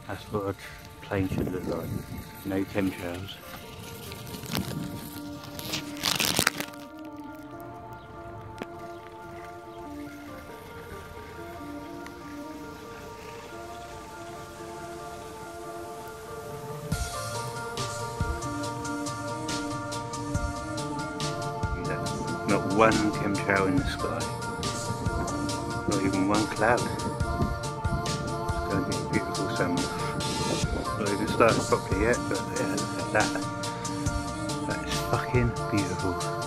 That's what a plane should look like. No chemtrails. Not one chemtrail in the sky. Not even one cloud. It's going to be a beautiful summer. Not even started properly yet, but yeah, look at that. That is fucking beautiful.